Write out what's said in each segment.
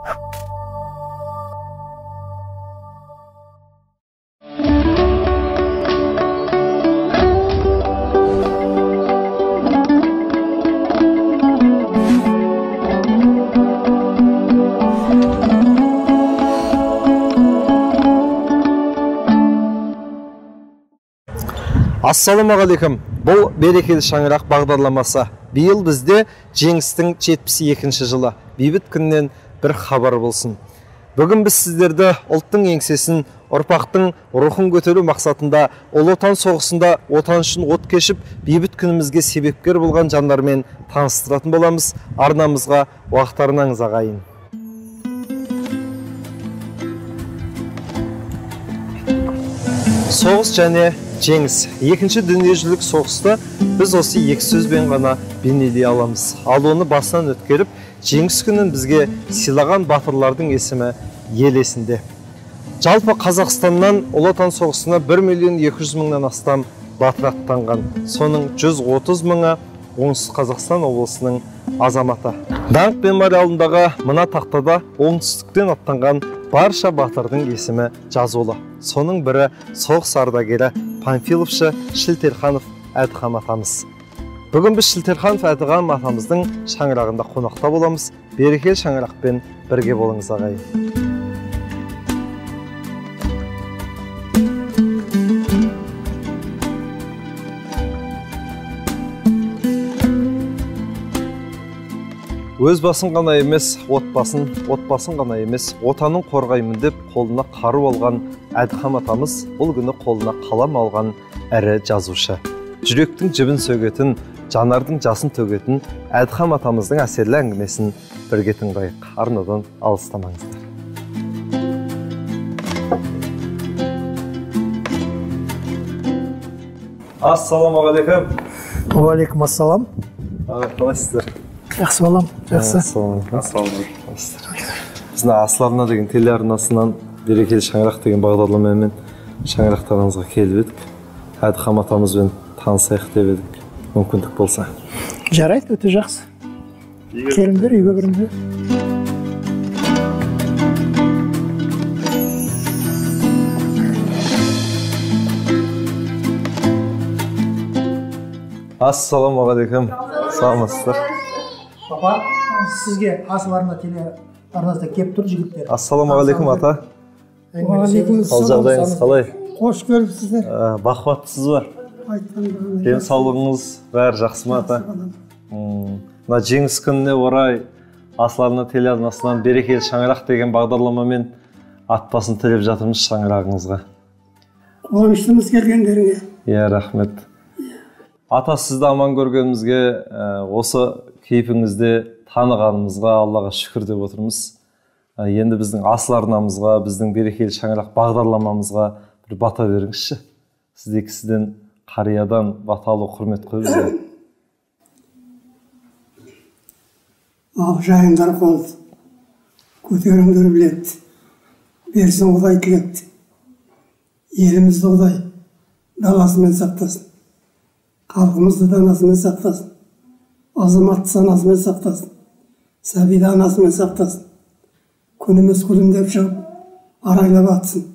Ассалаумағалейкум. Бұл берекелі шаңырақ бағдарламасы. Биыл бізде жеңістің 72-ші жылы. Бейбіт күннен бір хабар болсын. Бүгін біз сіздерді ұлттың еңсесін, ұрпақтың рухын көтеру мақсатында Ұлы Отан соғысында отан үшін от кешіп, бейбіт күнімізге себепкер болған жандармен таныстыратын боламыз. Арнамызға уақыттарыңыз ағайын. Соғыс және жеңіс. Екінші дүниежүзілік соғысты біз осы екі сөзбен ғана бейнелей аламыз. Ал оны басынан өткеріп, жеңіс күнін бізге сыйлаған батырлардың есімі ел есінде. Жалпы Қазақстаннан Ұлы Отан соғысына 1.200.000-нан астам батыр аттанған. Соның 130.000-ы оңтүстік Қазақстан облысының азаматы. Даңқ мемориалындағы мына тақтада оңтүстіктен аттанған барша батырдың есімі жазулы. Соның бірі соғыс ардагері Панфиловшы Шілтерханов Әдіхам атамыз. Бүгін біз Шілтерханов Әдіхам атамыздың шаңырағында қонақта боламыз. Берекелі шаңырақпен бірге болыңыз ағайын. Өз басын ғана емес, отбасын ғана емес, отанын қорғаймын деп қолына қару алған Әдіхам атамыз бұл күні қолына қалам алған әрі жазушы. Жүректің жібін сөгетін, жанардың жасын төгетін Әдіхам атамыздың әсерлі әңгімесін бірге тыңдайық. Арнадан алыстамаңыздар. Ассалаумағалейкум. Уағалейкум ассалам. Қалайсыздар? Жақсы балам, жақсы. Ассалаумағалейкум. Біздің Асларна деген телеарнасынан берекелі шаңырақ деген бағдарламамен шаңырақтарыңызға келіп едік. Әдіхам атамызбен танысайық деп едік. Мүмкіндік болса. Жарайды, өте жақсы. Келіңдер, үйге кіріңдер. Ассалаумағалейкум. Саламатсыздар. Папа, сізге Асларна телеарнасында келіп тұр жігіттер. Ассалаумағалейкум ата. Уағалейкум Ал жағдайыңыз қалай? Қош көріпсіздер. Бақуаттысыз ба? Денсаулығыңыз бәрі жақсы ма ата? Мына жеңіс күніне орай Асларна телеарнасынан берекелі шаңырақ деген бағдарламамен ат басын тілеп жатырмыз шаңырағыңызға. Қуаныштымыз келгендеріңе. Иә, рахмет. Ата, сізді аман көргенімізге, осы кейпіңізде танығанымызға Аллаға шүкір деп отырмыз. Енді біздің Асларнамызға, біздің берекелі шаңырақ бағдарламамызға бір бата беріңізші. Сізде кісіден қариядан баталы құрмет қой бізге. Ал жайындар қолды, көтеріңдер біледі, берсін Құдай тілекті. Елімізді Құдай даласымен сақтасын, халқымызды данасымен сақтасын, азаматты санасымен сақтасын, сәбиді анасымен сақтасын. Күніміз күлімдеп шығып, арайлап атсын.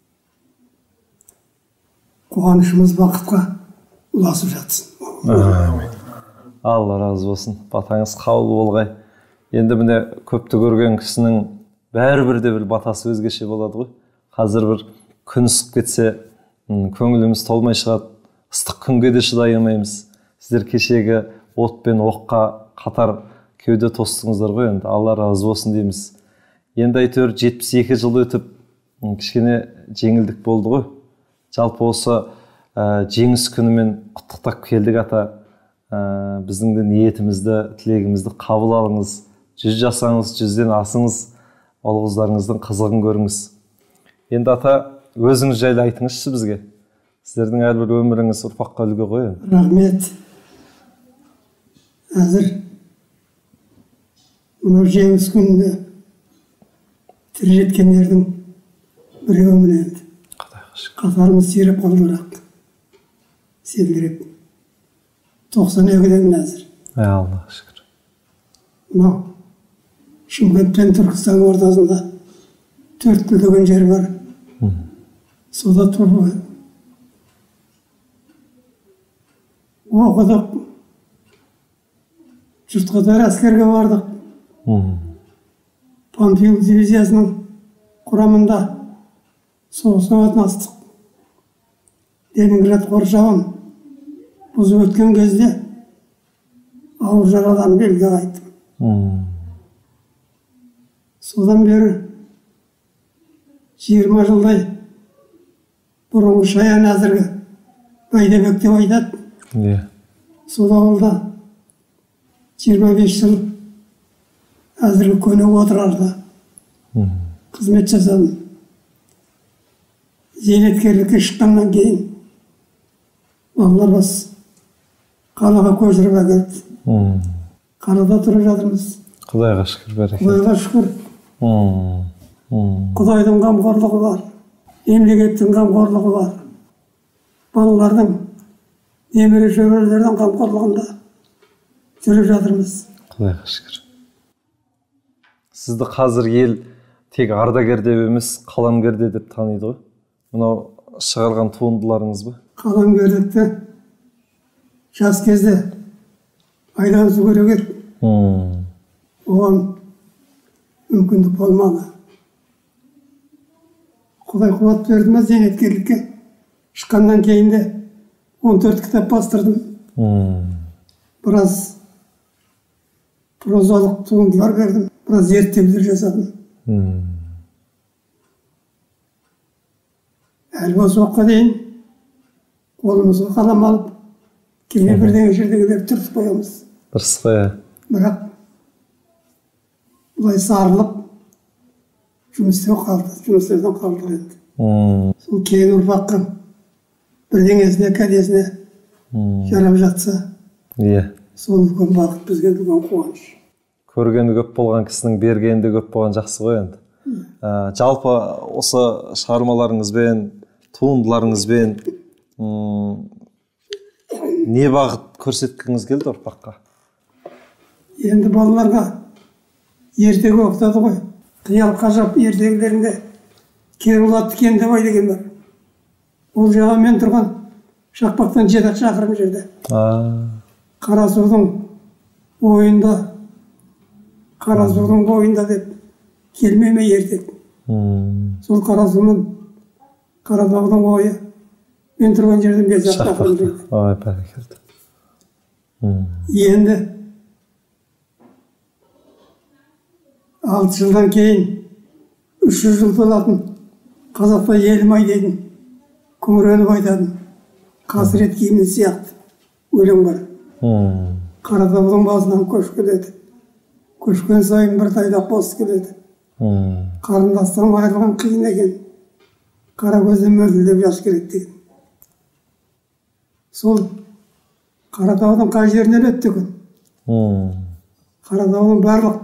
Қуанышымыз бақытқа ұласып жатсын. Алла разы болсын. Батаңыз қабыл болғай. Енді міне көпті көрген кісінің бәрібір де бір батасы өзгеше болады ғой. Қазір бір күн ысып кетсе, көңіліміз толмай шығады. Ыстық күнге де шыдай алмаймыз. Сіздер кешегі от пен оққа қатар кеуде тостыңыздар ғой енді. Алла разы болсын дейміз. Енді әйтеуір 72 жыл өтіп, кішкене жеңілдік болды ғой. Жалпы осы жеңіс күнімен құттықтап келдік ата. Біздің де ниетімізді, тілегімізді қабыл алыңыз. 100 жасаңыз, 100-ден асыңыз, ұл-қыздарыңыздың қызығын көріңіз. Енді ата, өзіңіз жайлы айтыңызшы бізге. Сіздердің әрбір өміріңіз ұрпаққа үлгі ғой. Рахмет. Әзір мынау жеңіс күнінде тірі жеткендердің біреуімін енді. Қатарымыз сиреп қалдырақ, селдіреп. 92-ден әзір. Аллах шүкір. Мынау Шымкенттен Түркістан ортасында 4 кіл деген жер бар. Сода тұрып оқыдық. Жұртқадар әскерге бардық. Панфилов дивизиясының құрамында соғысқа қатынастық. Ленинград қоршауын бұзып өткен кезде ауыр жарадан белге қайттым. Содан бері 20 жылдай бұрынғы шаян әзіргі Байдабек деп айтады. Сол ауылда 25 жыл әзіргі көне отырарда қызмет жасадым. Зейнеткерлікке шыққаннан кейін балалар бас қалаға көшіріп әкелді. Қалада тұрып жатырмыз. Құдайға шүкір бәрекелді. Құдайға шүкір. Құдайдың қамқорлығы бар, мемлекеттің қамқорлығы бар. Балалардың, немере шөберелердің қамқорлығында жүріп жатырмыз. Құдайға шүкір. Сізді қазір ел тек ардагер деп емес, қаламгерде деп таниды ғой. Мынау шығарған туындыларыңыз ба? Қаламгерлікті жас кезде айналысу керек еді. Оған мүмкіндік болмады. Құдай қуат берді ме зейнеткерлікке шыққаннан кейін де 14 кітап бастырдым. Біраз прозалық туындылар бердім, біраз зерттеулер жасадым. Әлі осы уақытқа дейін қолымызға қалам алып, кейде бірдеңе жердегілерді түртіп қоямыз. Дұрыс қой. Бірақ бұлай сарылып жұмыстардан қалдық енді. Сол кейін ұрпаққа бірдеңесіне, кәдесіне жарап жатса, сол үлкен бақыт, бізге үлкен қуаныш. Көргені көп болған кісінің бергені де көп болған жақсы ғой енді. Жалпы осы шығармаларыңызбен, туындыларыңызбен не бағыт көрсеткіңіз келді ұрпаққа? Енді балаларға ертегі оқытады ғой. Қиял қажап ертегілерінде Керболат Кендебай деген бар. Ол жаға мен тұрған Шақпақтан 7 шақырым жерде. Қарасудың бойында деп келмеме ертек. Сол Қарасумен Қаратаудың ойы мен тұрған жерден 5 шақырым жерде. Ой, бәрекелді. Енді 6 жылдан кейін 300 жыл толатын қазақта елім-ай дейтін күңіреніп айтатын қасірет киімі сияқты өлең бар. Қаратаудың басынан көш келеді. Көшкен сайын бір тайдақ бос келеді. Қарындастан айырылған қиын екен. Қара көзден мөлтілдеп жас келеді деген. Сол Қаратаудың қай жерінен өтті екен? Қаратаудың барлық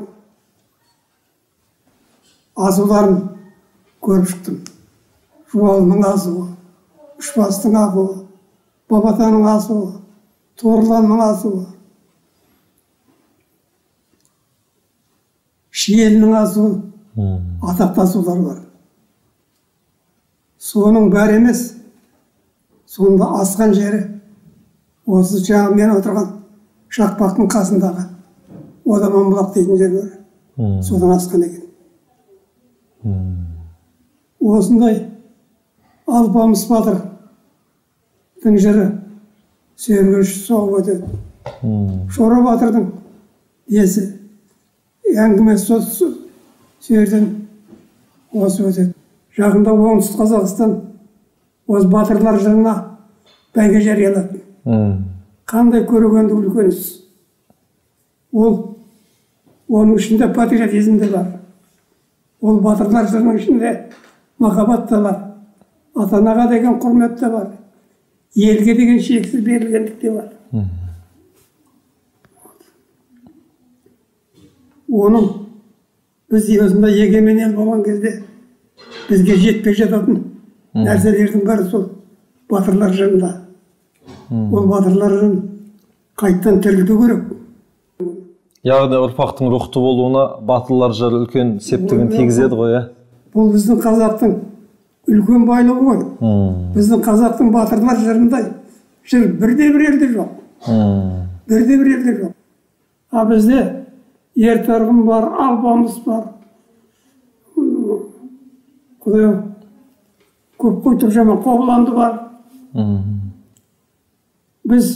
асуларын көріп шықтым. Жуалының асуы, Үшбастың ақуы, Бабатаның асуы, Торланның асуы, Шиелінің асуы, атақты асулар бар. Соның бәрі емес, сонда асқан жері осы жаңа мен отырған Шақпақтың қасындағы Одаманбұлақ дейтін жер бар. Содан асқан екен. Осындай Алпамыс Батырдың жыры сүйергіш соғып өтеді. Шора Батырдың есі әңгіме сүйерден осы өтеді. Жақында оңтүстік Қазақстан осы батырлар жырына бәйге жариялады. Қандай көрегенді үлкен іс. Оның ішінде патриотизм де бар. Ол батырлар жырының ішінде махаббат та бар. Ата-анаға деген құрмет те бар. Елге деген шексіз берілгендік те бар. Оның біз осындай егемен ел болған кезде бізге жетпей жататын нәрселердің бәрі сол батырлар жырында. Ол батырлар жырын қайттан тірілту керек. Яғни ұрпақтың рухты болуына батырлар жыры үлкен септігін тигізеді ғой, иә? Бұл біздің қазақтың үлкен байлығы ғой. Біздің қазақтың батырлар жырындай жыр бірде-бір елде жоқ. Бірде-бір елде жоқ. А бізде ер тарғын бар, албамыз бар. Құдай көп қой тұржаман қобыланды бар. Біз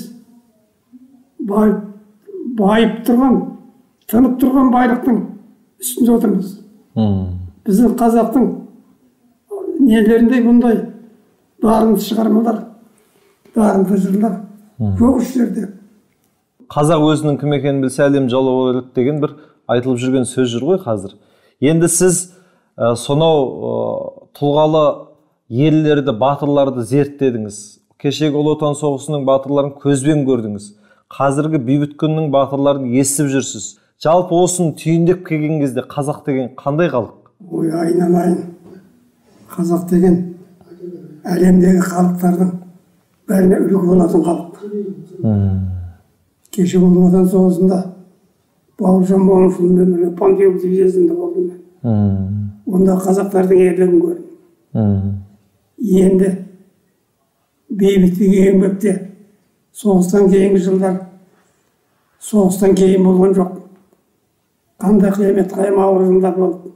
байып тұрған, тынып тұрған байлықтың үстінде отырмыз. Біздің қазақтың нелерінде бұндай дарынды шығармалар, дарынды жырлар жоқ іштерде. Қазақ өзінің кім екенін білсе әлем жаулап алар деген бір айтылып жүрген сөз жүр ғой қазір. Енді сіз сонау тұлғалы ерлерді, батырларды зерттедіңіз. Кешегі Ұлы Отан соғысының батырларын көзбен көрдіңіз. Қазіргі бейбіт күннің батырларын естіп жүрсіз. Жалпы осыны түйіндеп келген кезде қазақ деген қандай халық? Ой, айналайын. Қазақ деген әлемдегі халықтардың бәріне үлгі болатын халық. Кеше Ұлы Отан соғысында Бауыржан Момышұлымен бірге Панфилов дивизиясында болдым мен. Онда қазақтардың ерлігін көрдім. Енді бейбіттік еңбекте соғыстан кейінгі жылдар соғыстан кейін болған жоқ. Қандай қиямет қайым ауыр жылдар болды.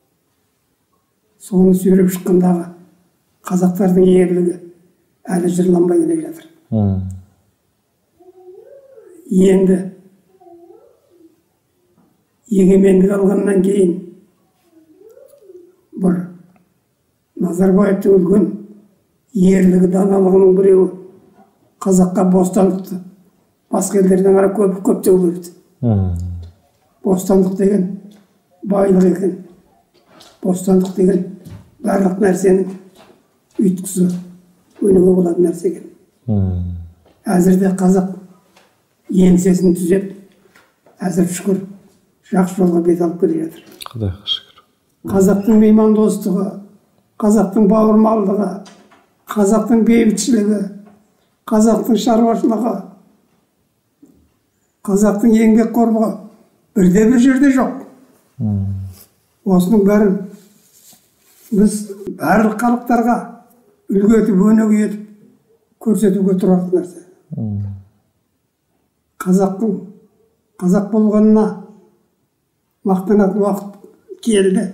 Соны сүйреп шыққандағы қазақтардың ерлігі әлі жырланбай келе жатыр. Енді егемендік алғаннан кейін бір Назарбаевтың үлкен ерлігі, даналығының біреуі қазаққа бостандықты басқа елдерден ара көптеу берді. Бостандық деген байлық екен. Бостандық деген барлық нәрсенің ұйытқысы, өнуге болатын нәрсе екен. Әзірде қазақ еңсесін түзеп, әзір шүкір жақсы жолға бет алып келе жатыр. Құдайға шүкір. Қазақтың меймандостығы, қазақтың бауырмалдығы, қазақтың бейбітшілігі, қазақтың шаруашылығы, қазақтың еңбекқорлығы бірде-бір жерде жоқ. Осының бәрін біз барлық халықтарға үлгі етіп, өнеге етіп көрсетуге тұратын нәрсе. Қазақ болғанына мақтанатын уақыт келді.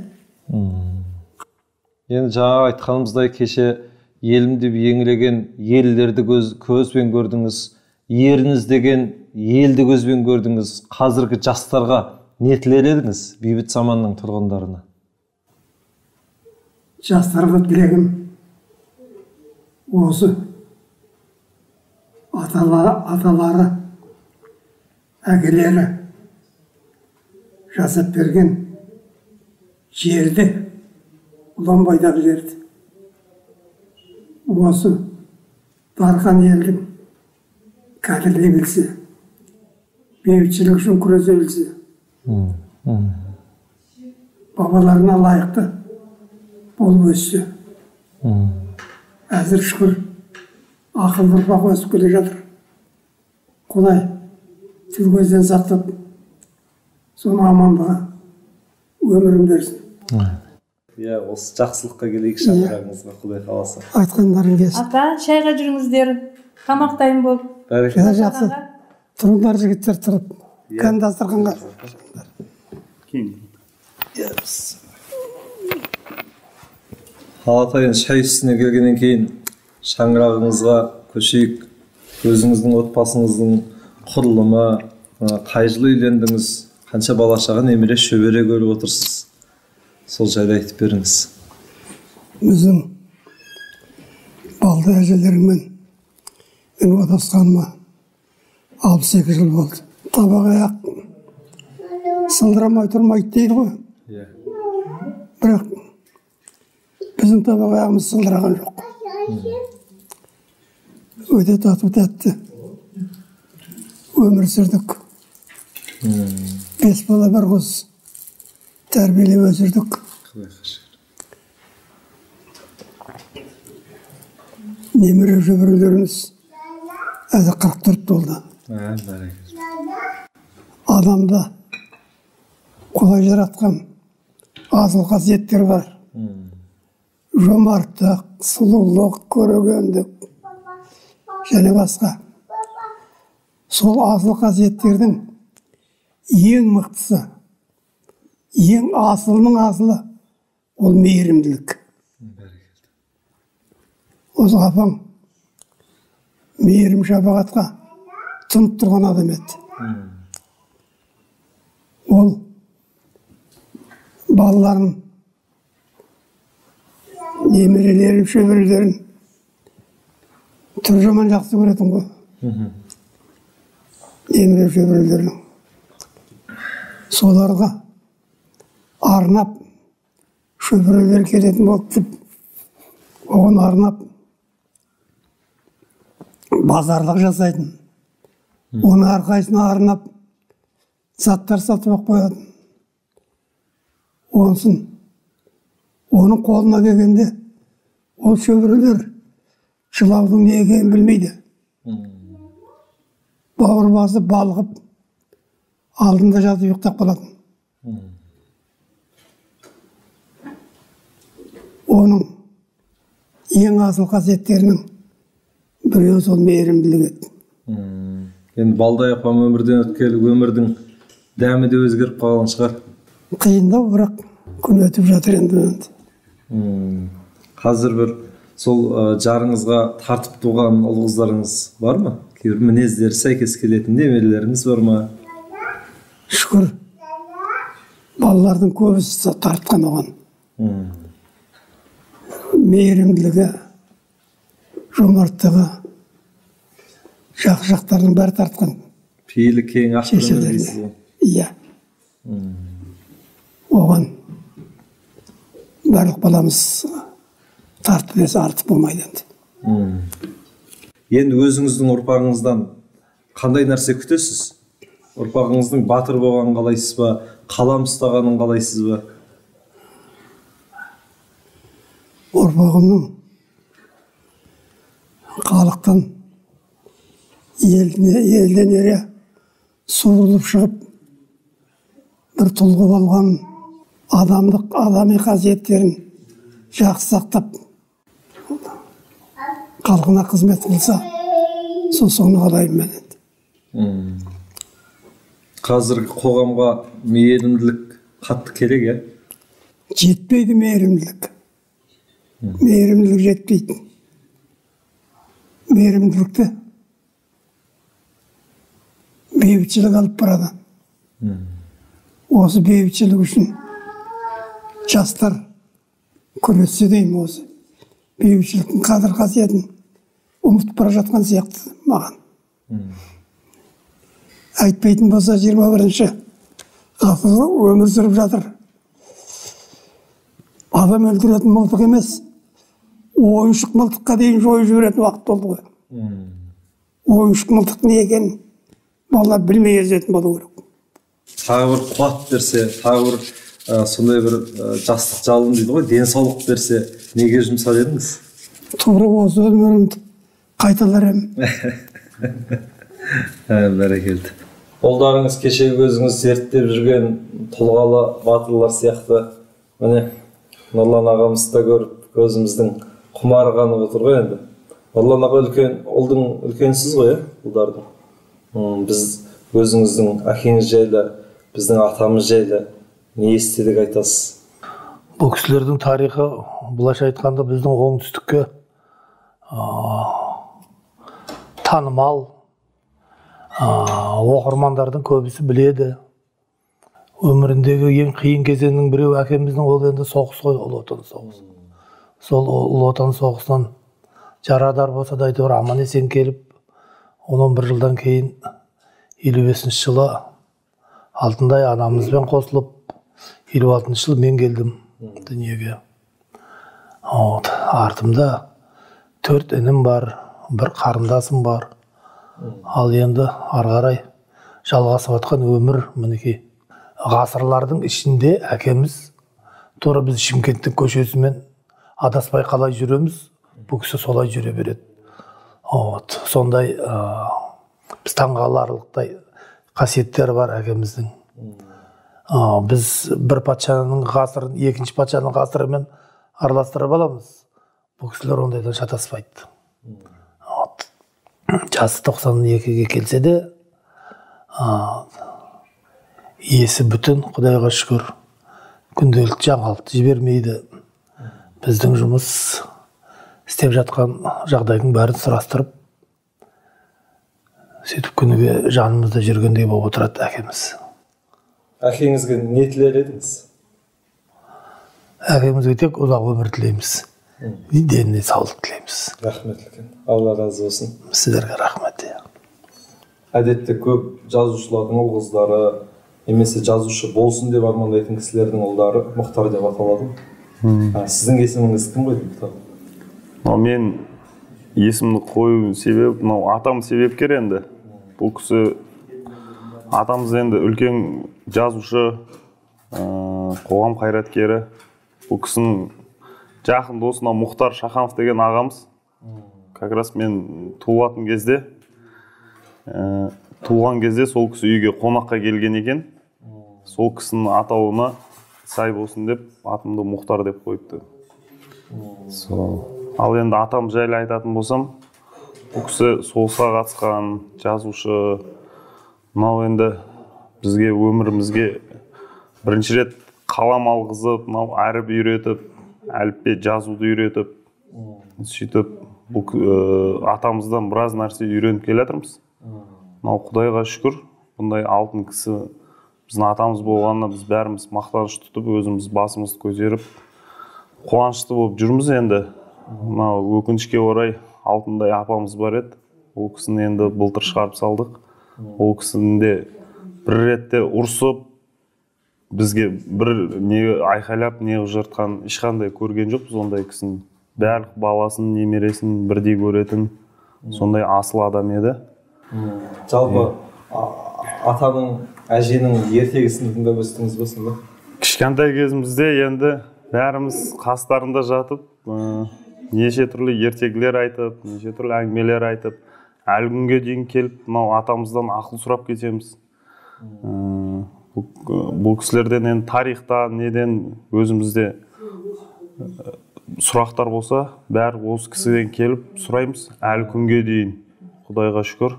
Енді жаңа айтқанымыздай кеше елім деп еңіреген елдерді көзбен көрдіңіз, еріңіз деген елді көзбен көрдіңіз. Қазіргі жастарға не тілер едіңіз бейбіт заманның тұрғындарына? Жастарға тілегім осы аталары, әкелері жасап берген жерді, ұланбайдағы жерді, осы дархан елдің қадірлей білсе, бейбітшілік үшін күресе білсе, бабаларына лайықты болып өссе, әзір шүкір ақылды ұрпақ өсіп келе жатыр. Құдай тіл көзден сақтап, соны амандығы өмірін берсін. Иә, осы жақсылыққа келейік шақырағыңызға, Құдай қаласа. Айтқандарың келсін. Ата, шайға жүріңіздер, тамақ дайын болып. Жақсы. Тұрыңдар жігіттер, тұрып. Кән дастарханға. Алатайын шай үстіне келгеннен кейін шаңырағыңызға көшейік. Өзіңіздің отбасыңыздың құрылымы, қай жылы үйлендіңіз, қанша бала шаға, немере шөбере көріп отырсыз? Сол жайлы айтып беріңіз. Өзім балды әжелеріммен мен отасқаныма 62 жыл болды. Табақ аяқ сылдырамай тұрмайды дейді ғой. Бірақ біздің табақ аяғымыз сылдыраған жоқ. Өте тату тәтті өмір сүрдік. 5 бала бір қыз тәрбиелеп өсірдік. Немере шөберелеріміз әлі 44 болды. Адамда Құдай жаратқан асыл қасиеттер бар. Жомарттық, сұлулық, көрегендік және басқа. Сол асыл қасиеттердің ең мықтысы, ең асылының асылы ол мейірімділік. Осы апам мейірім шапағатқа тұнып тұрған адам еді. Ол балаларын, немерелерін, шөберелерін түрі жаман жақсы көретін ғой. Немере шөберелерін. Соларға арнап шөберелер келетін болды. Оған арнап базарлық жасайтын. Оны әрқайсына арнап заттар сатып алып қоятын. Онсын оның қолына келгенде ол шөберелер жылаудың не екенін білмейді. Бауыр басып балғып алдында жатып ұйықтап қалатын. Оның ең асыл қасиеттерінің біреуі сол мейірімділік еді. Енді балдай апам өмірден өткелі өмірдің дәмі де өзгеріп қалған шығар. Қиындау, бірақ күн өтіп жатыр енді. Қазір бір сол жарыңызға тартып туған ұл қыздарыңыз бар ма? Кейбір мінездері сәйкес келетін немерелеріңіз бар ма? Шүкір, балалардың көбісі тартқан оған. Мейірімділігі, жомарттығы, жақтарының бәрі тартқан. Пейілі кең ақырын дейсіз ғой. Иә. Оған барлық баламыз тартып десе артық болмайды енді. Енді өзіңіздің ұрпағыңыздан қандай нәрсе күтесіз? Ұрпағыңыздың батыр болғанын қалайсыз ба? Қалам ұстағанын қалайсыз ба? Ұрпағымның халықтан елден ере суырылып шығып бір тұлға болған адами қасиеттерін жақсы сақтап халқына қызмет қылса, соны қалаймын мен. Қазіргі қоғамға мейірімділік қатты керек, е? Жетпейді мейірімділік. Мейірімділік жетпейді. Мейірімділікті бейбітшілік алып барады. Осы бейбітшілік үшін жастар күрессе деймін, осы бейбітшіліктің қадір қасиетін ұмытып бара жатқан сияқты маған. Айтпайтын болса 21-ші ғасырда өмір сүріп жатыр. Адам өлтіретін мылтық емес, ойыншық мылтыққа дейін жойып жіберетін уақыт болды ғой. Ойыншық мылтық не екенін балалар білмей өсетін болу керек. Тағы бір қуат берсе, тағы бір сондай бір жастық жалын дейді ғой, денсаулық берсе, неге жұмсар едіңіз? Тура осы өмірімді қайталар едім. Бәрекелді. Ұлдарыңыз кешегі өзіңіз зерттеп жүрген тұлғалы батырлар сияқты, міне Нұрлан ағамызды да көріп, көзіміздің құмарғаны отыр ғой енді. Нұрлан аға ұлдың үлкенсіз ғой, ұлдардың. Біз өзіңіздің әкеңіз жайлы, біздің атамыз жайлы не естедік айтасыз? Бұл кісілердің тарихы, бұлайша айтқанда, біздің оңтүстікке танымал, оқырмандардың көбісі біледі. Өміріндегі ең қиын кезеңнің біреу әкеміздің ол енді соғыс қой, Ұлы Отан соғысы. Сол Ұлы Отан соғысынан жарадар болса да әйтеуір аман есен келіп, 11 жылдан кейін 55 жылы Алтындай анамызбен қосылып, 56 жылы мен келдім дүниеге. Артымда 4 інім бар, бір қарындасым бар. Ал енді ары қарай жалғасып жатқан өмір мінекей. Ғасырлардың ішінде әкеміз тура біз Шымкенттің көшесімен адаспай қалай жүреміз, бұл кісі солай жүре береді. Сондай біз таңғаларлықтай қасиеттері бар әкеміздің. біз бір патшаның ғасырын екінші патшаның ғасырымен араластырып аламыз. Бұл кісілер ондайдан шатаспайды. Жасы 92-ге келсе де, есі бүтін, Құдайға шүкір, күнделікті жаңалықты жібермейді. Біздің жұмыс істеп жатқан жағдайдың бәрін сұрастырып, сөйтіп күніге жанымызда жүргендей болып отырады әкеміз. Әкеңізге не тілер едіңіз? Әкемізге тек ұзақ өмір тілейміз. Деніне саулық тілейміз. Рахмет үлкен. Алла разы болсын. Сіздерге рахмет. Әдетте көп жазушылардың ұл қыздары, немесе жазушы болсын деп армандайтын кісілердің ұлдары Мұхтар деп аталады. Сіздің есіміңіз кім қойды, Мұхтар? Мен есімді қою себеп, атам себепкер енді. Бұл кісі атамыз енді үлкен жазушы, қоғам қайраткері. Бұл кісінің жақын досына Мұхтар Шаханов деген ағамыз. Как раз мен туылған кезде сол кісі үйге қонаққа келген екен. Сол кісінің атауына сай болсын деп атымды Мұхтар деп қойыпты. Ал енді атам жайлы айтатын болсам, бұл кісі соғысқа қатысқан жазушы. Мынау енді бізге өмірімізге бірінші рет қалам алғызып, әріп үйретіп, әліппе жазуды үйретіп, сөйтіп атамыздан біраз нәрсе үйреніп келе жатырмыз. Құдайға шүкір, бұндай алтын кісі біздің атамыз болғанына біз бәріміз мақтаныш тұтып, өзіміз басымызды көтеріп, қуанышты болып жүрміз енді. Өкінішке орай алтындай апамыз бар еді. Ол кісіні енді былтыр шығарып салдық. Ол кісінің де бір ретте ұрсып, бізге бір не айқайлап, не жыртқан ешқандай көрген жоқпыз ондай кісінің. Барлық баласын, немересін бірдей көретін сондай асыл адам еді. Жалпы атаның, әженің ертегісін тыңдап өстіңіз бе сонда? Кішкентай кезімізде енді бәріміз қастарында жатып, неше түрлі ертегілер айтып, неше түрлі әңгімелер айтып, әлі күнге дейін келіп, атамыздан ақыл сұрап кетеміз. Бұл кісілерден енді тарихта неден өзімізде сұрақтар болса, бәрі осы кісіден келіп сұраймыз, әлі күнге дейін. Құдайға шүкір.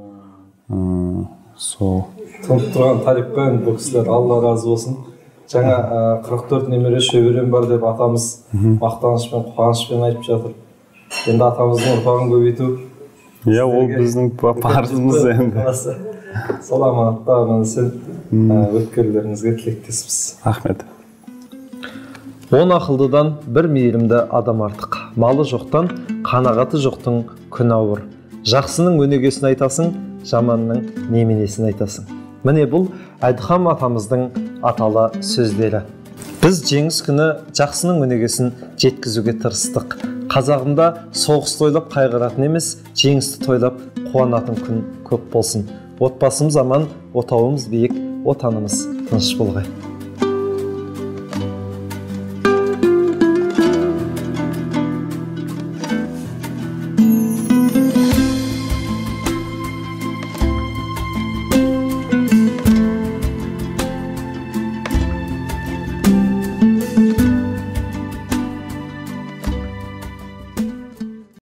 Тұнып тұрған тарихқа енді бұл кісілер Алла разы болсын. Жаңа 44 немере шөберем бар деп атамыз мақтанышпен, қуанышпен айтып жатыр. Енді атамыздың ұрпағын көбейту. Ол біздің парызымыз енді. Сол аманатта өткерлеріңізге тілектеспіз. Рахмет. 10 ақылдыдан бір мейірімді адам артық. Малы жоқтан қанағаты жоқтың күн ауыр. Жақсының өнегесін айтасың, жаманның неменесін айтасың. Міне бұл Әдіхам атамыздың аталы сөздері. Біз жеңіс күні жақсының өнегесін жеткізуге тырыстық. Қазағымда соғыс тойлап қайғыратын емес, жеңісті тойлап қуанатын күн көп болсын. Отбасымыз аман, отауымыз биік, отанымыз тыныш болғай.